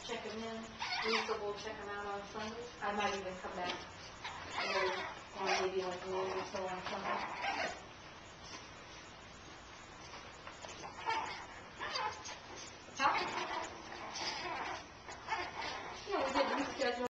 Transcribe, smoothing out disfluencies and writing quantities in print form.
check them in. We used to go check them out on Sundays. I might even come back or maybe like a minute or so on Sunday.